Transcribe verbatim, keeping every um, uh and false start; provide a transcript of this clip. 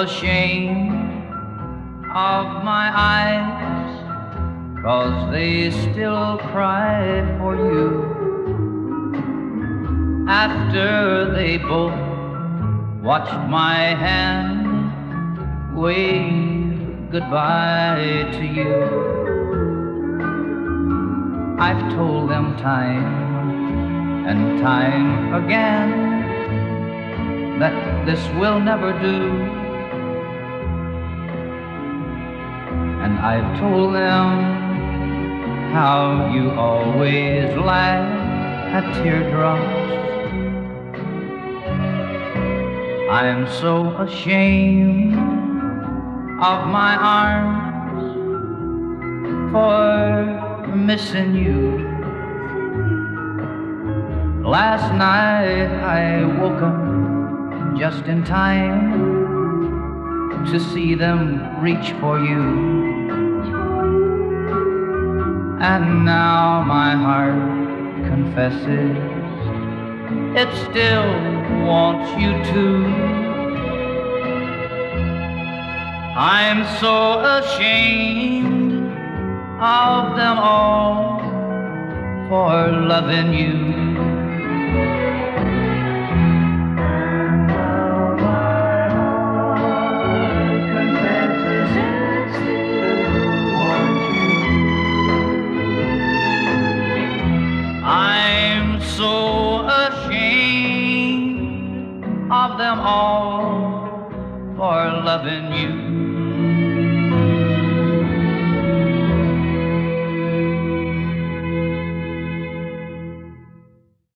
ashamed of my eyes, 'cause they still cry for you after they both watched my hand wave goodbye to you. I've told them time and time again that this will never do, and I've told them how you always laugh at teardrops. I'm so ashamed of my arms for missing you. Last night I woke up just in time to see them reach for you, and now my heart confesses it still wants you too. I'm so ashamed of them all for loving you.